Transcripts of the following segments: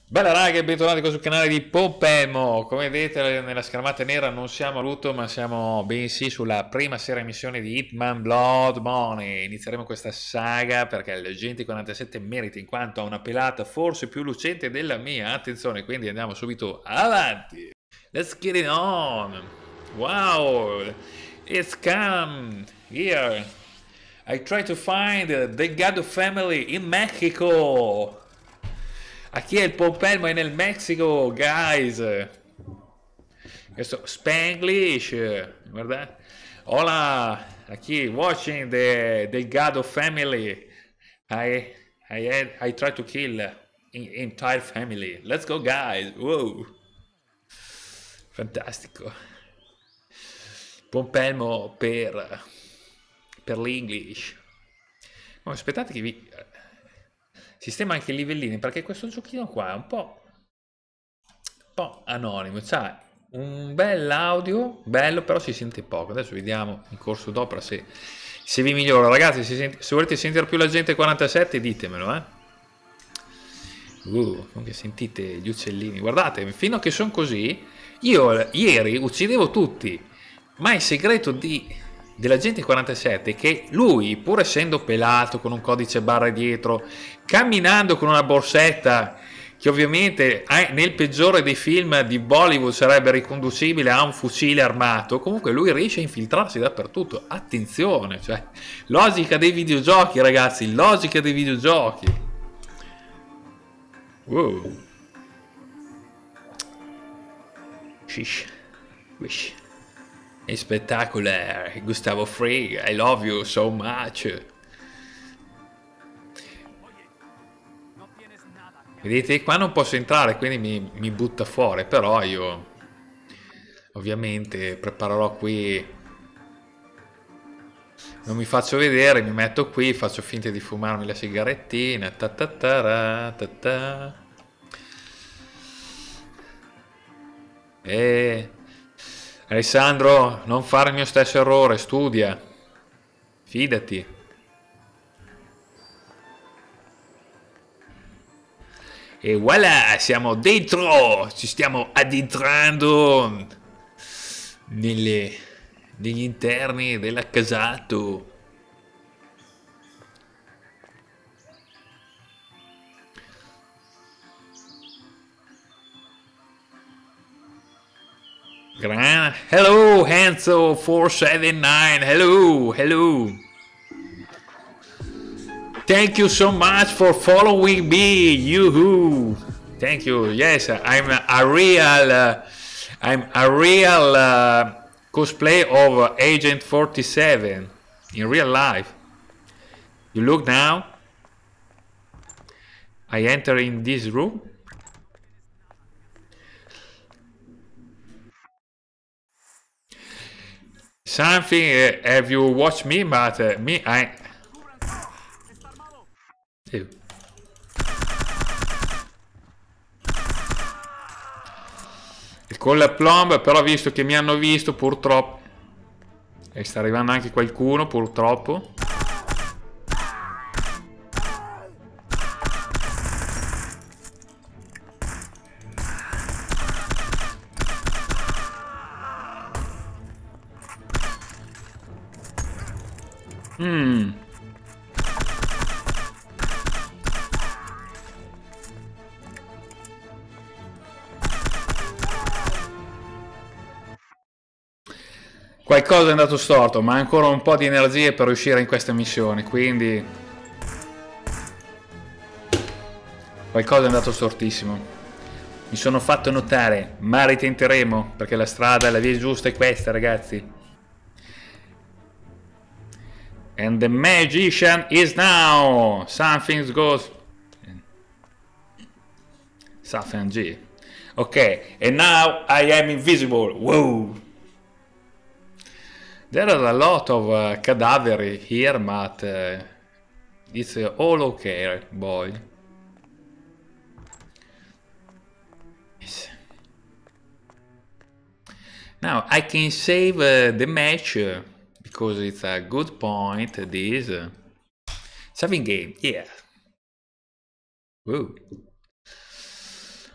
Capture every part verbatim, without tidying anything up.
Bella raga e bentornati qua sul canale di Pompelmo. Come vedete nella schermata nera non siamo a Luto ma siamo bensì sulla prima serie missione di Hitman Blood Money. Inizieremo questa saga perché l'Agente quarantasette merita in quanto ha una pelata forse più lucente della mia. Attenzione, quindi andiamo subito avanti. Let's get it on. Wow, it's come here. I try to find the Delgado family in Mexico. A chi è il Pompelmo è nel Messico, guys. Questo Spanglish, guarda. Hola, a chi watching the Delgado family. I I had, I try to kill in, entire family. Let's go, guys. Wow. Fantastico. Pompelmo per per l'English. Oh, aspettate che vi sistema anche i livellini perché questo giochino qua è un po', un po' anonimo, c'ha un bel audio, bello, però si sente poco. Adesso vediamo in corso d'opera se, se vi migliora. Ragazzi, se, senti, se volete sentire più l'Agente quarantasette ditemelo, eh. Uh, comunque sentite gli uccellini, guardate, fino a che sono così, io ieri uccidevo tutti, ma il segreto di dell'Agente quarantasette è che lui, pur essendo pelato con un codice barra dietro, camminando con una borsetta che ovviamente nel peggiore dei film di Bollywood sarebbe riconducibile a un fucile armato, comunque lui riesce a infiltrarsi dappertutto. Attenzione, cioè logica dei videogiochi, ragazzi, logica dei videogiochi. Wow. Shish. Wish. È spettacolare, Gustavo Fring, I love you so much. Vedete, qua non posso entrare, quindi mi, mi butta fuori, però io ovviamente preparerò qui, non mi faccio vedere, mi metto qui, faccio finta di fumarmi la sigarettina, ta ta ta ta ta. E... Alessandro, non fare il mio stesso errore, studia, fidati. E voilà, siamo dentro, ci stiamo addentrando nelle, negli interni dell'accasato. Hello, Hanzo four seven nine. Hello, hello. Thank you so much for following me. Yoo-hoo. Thank you. Yes, I'm a real, uh, I'm a real uh, cosplay of Agent forty-seven in real life. You look now. I enter in this room. Something, uh, have you watched me, but uh, me, I... Ew. Il call plomb, però visto che mi hanno visto, purtroppo... E sta arrivando anche qualcuno, purtroppo. Mm. Qualcosa è andato storto, ma ancora un po' di energie per riuscire in questa missione, quindi qualcosa è andato stortissimo. Mi sono fatto notare, ma ritenteremo, perché la strada, la via giusta è questa, ragazzi. And the magician is now. Something goes. Something G. Okay, and now I am invisible. Whoa. There are a lot of uh, cadaver here, but uh, it's uh, all okay, boy. Yes. Now I can save uh, the match. Uh, Because it's a good point, this. Saving game, yeah. Woo.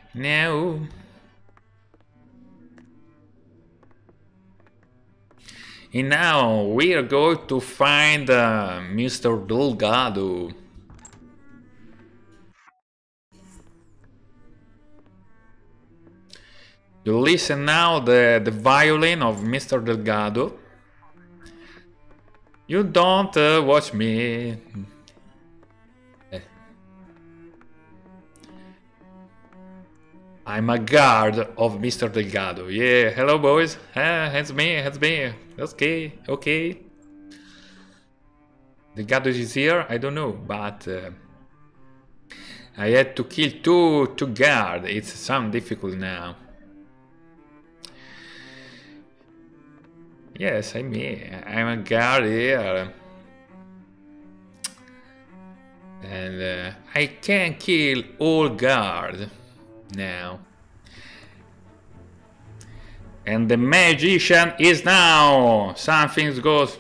No. And now we are going to find uh, Mister Delgado. You listen now the the violin of Mister Delgado. You don't uh, watch me. I'm a guard of Mister Delgado. Yeah, hello boys. Ah, it's me, it's me. Okay, okay. Delgado is here? I don't know, but uh, I had to kill two two guard. It's some difficult now. Yes, I'm me. I'm a guard here. And uh, I can kill all guard now. And the magician is now. Something goes.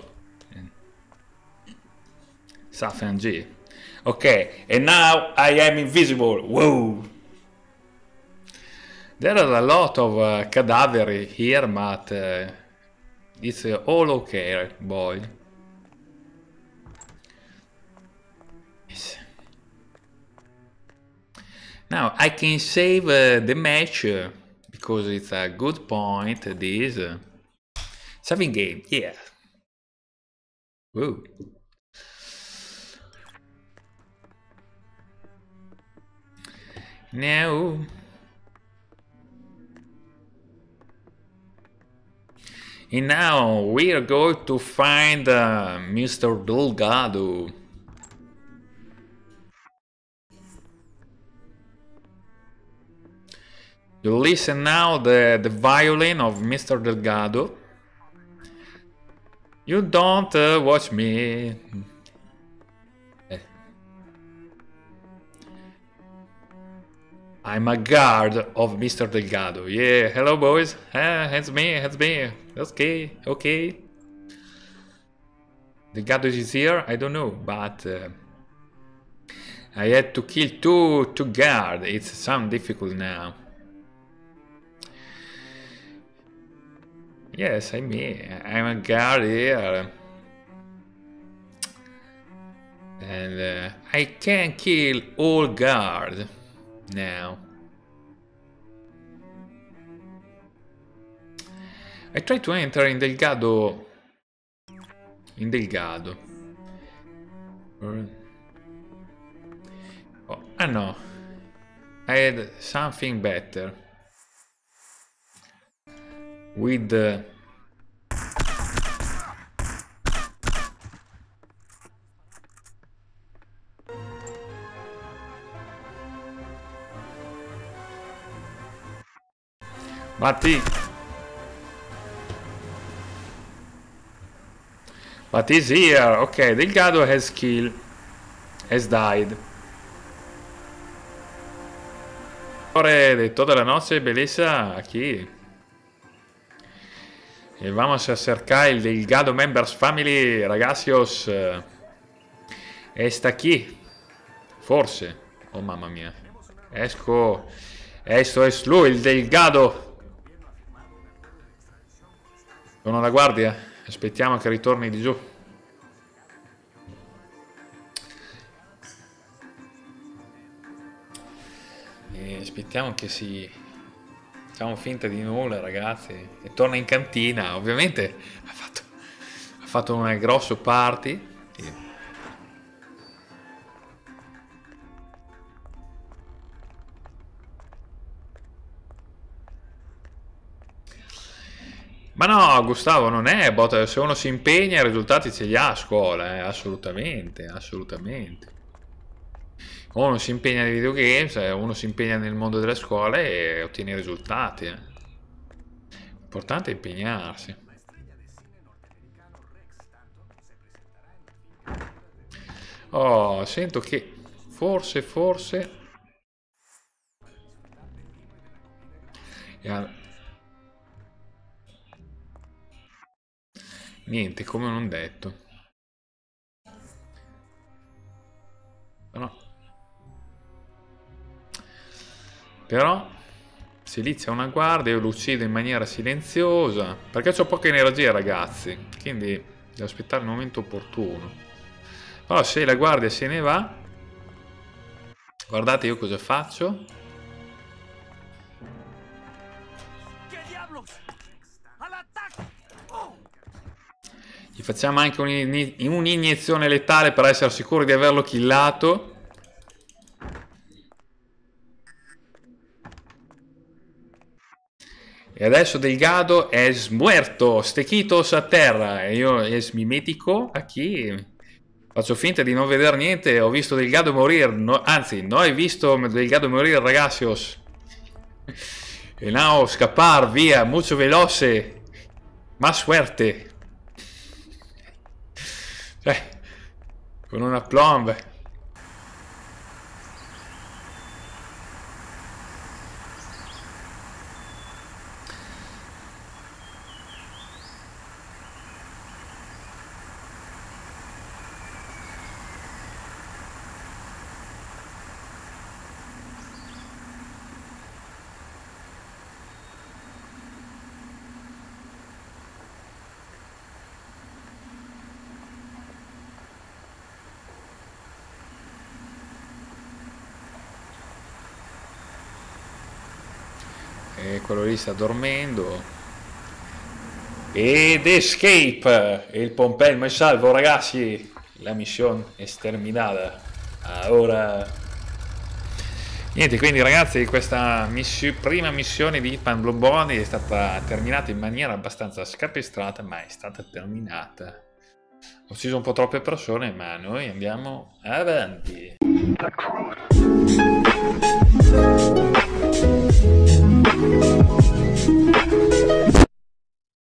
Something G. Okay, and now I am invisible. Whoa. There are a lot of uh, cadaver here, but uh, it's uh, all okay, boy. Yes. Now I can save uh, the match uh, because it's a good point. This uh, saving game, yeah. Woo. Now. And now we are going to find uh, Mister Delgado. You listen now the the violin of Mister Delgado. You don't uh, watch me. I'm a guard of Mister Delgado. Yeah, hello boys. Ah, it's me, it's me. Okay, okay. Delgado is here? I don't know, but uh, I had to kill two two guard. It's some difficult now. Yes, I'm me. I'm a guard here. And uh, I can kill all guard now. I try to enter in Delgado. In Delgado. Oh, ah no. I had something better. With the... But he... But he's here. Okay, Delgado has killed. Has died. Ore de toda la noche, belleza, aquí. Y vamos a acercar el Delgado Members Family, ragazzios. Eh, está aquí. Forse. Oh mamma mia. Esco. Esto es lui, il Delgado. Sono la guardia. Aspettiamo che ritorni di giù. E aspettiamo che si... Facciamo finta di nulla, ragazzi. E torna in cantina. Ovviamente ha fatto, ha fatto un grosso party. Ma no, Gustavo, non è bot. Se uno si impegna, i risultati ce li ha a scuola, eh? Assolutamente, assolutamente. Uno si impegna nei videogames, uno si impegna nel mondo delle scuole e ottiene i risultati. Eh. L'importante è impegnarsi. Oh, sento che forse, forse... Niente, come non detto. No. Però Silizia una guardia, io lo uccido in maniera silenziosa, perché ho poca energia ragazzi, quindi devo aspettare il momento opportuno. Però se la guardia se ne va, guardate io cosa faccio. Gli facciamo anche un'iniezione letale per essere sicuri di averlo killato. E adesso Delgado es muerto, stequitos a terra. E io es mimetico aquí. Faccio finta di non vedere niente. Ho visto Delgado morire. No, anzi, no hai visto Delgado morire, ragazzios. E now scappar via, mucho veloce. Más suerte. Cioè, con una plomb. E quello lì sta dormendo. Ed escape. Il pompelmo è salvo ragazzi. La missione è terminata. Ora niente, quindi ragazzi questa missio, prima missione di Hitman Blood Bowl è stata terminata in maniera abbastanza scapestrata, ma è stata terminata. Ho ucciso un po' troppe persone, ma noi andiamo avanti.